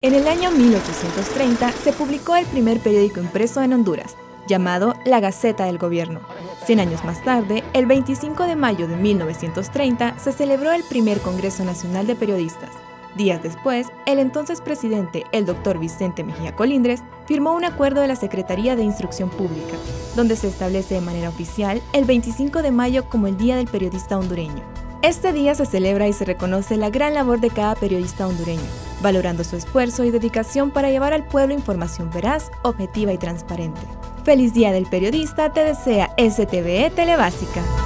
En el año 1830 se publicó el primer periódico impreso en Honduras, llamado La Gaceta del Gobierno. 100 años más tarde, el 25 de mayo de 1930, se celebró el primer Congreso Nacional de Periodistas. Días después, el entonces presidente, el Dr. Vicente Mejía Colindres, firmó un acuerdo de la Secretaría de Instrucción Pública, donde se establece de manera oficial el 25 de mayo como el Día del Periodista Hondureño. Este día se celebra y se reconoce la gran labor de cada periodista hondureño, valorando su esfuerzo y dedicación para llevar al pueblo información veraz, objetiva y transparente. ¡Feliz Día del Periodista! Te desea STVE Telebásica.